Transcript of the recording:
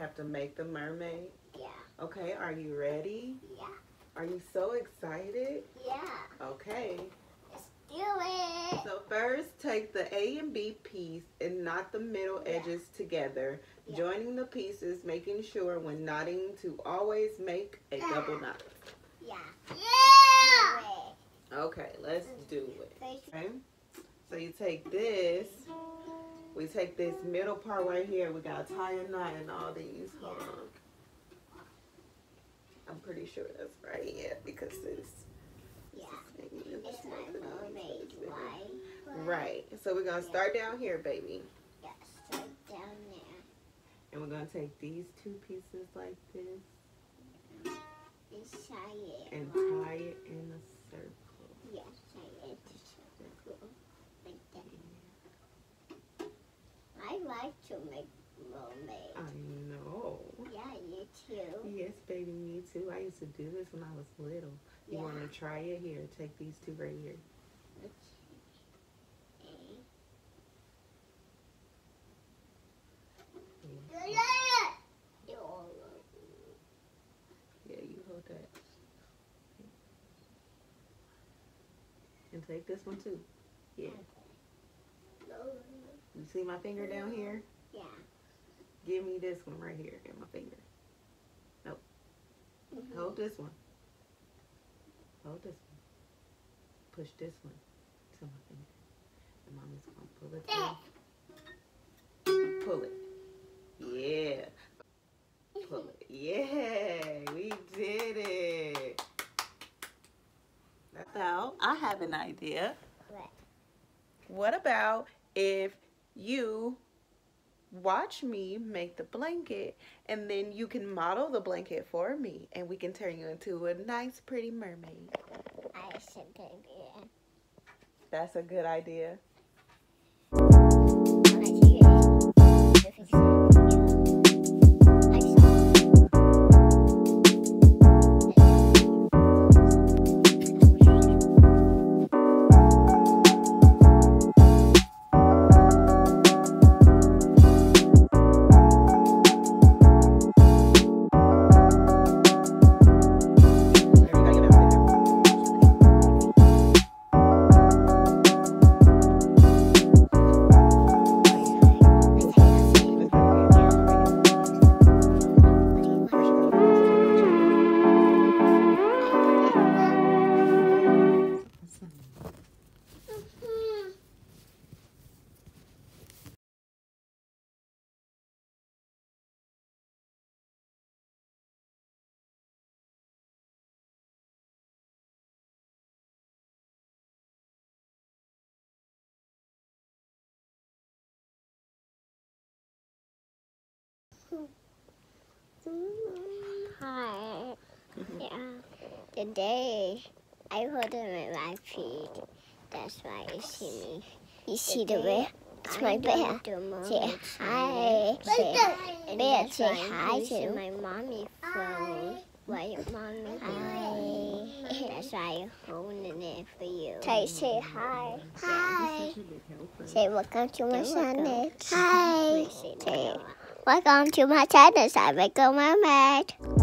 have to make the mermaid? Yeah. Okay, are you ready? Yeah. Are you so excited? Yeah. Okay. Let's do it. So first, take the A and B piece and knot the middle edges together, joining the pieces, making sure when knotting to always make a double knot. Yeah. Yeah. Okay, let's do it. Okay. So you take this. We take this middle part right here. We gotta tie a knot in all these. Hold on. I'm pretty sure that's right. Yeah, because this. Yeah. It's my mermaid, right? Right. So we're gonna start down here, baby. Yeah, start down there. And we're gonna take these two pieces like this. And tie it in a circle. Yeah, tie it in a circle. Like that. I like to make mermaids. I know. Yeah, you too. Yes, baby, me too. I used to do this when I was little. You want to try it? Here, take these two right here. Yeah, you hold that. And take this one too. Yeah. You see my finger down here? Yeah. Give me this one right here. Get my finger. Nope. Hold this one. Hold this one. Push this one to my finger. And mommy's gonna pull it through. Pull it. Yeah. Pull it. Yeah. We did it. Now, I have an idea. What? What about if you watch me make the blanket and then you can model the blanket for me and we can turn you into a nice pretty mermaid? That's a good idea. That's a good idea. Hi. Yeah. Today I hold him in my feet. That's why you see me. You see the bear? It's my bear. Say hi. Bear, say hi to my mommy phone. Why your mommy? Hi. That's why I'm holding it for you. Say hi. Hi. Say welcome to my channel. Hi. Say welcome to my channel. I make a mermaid.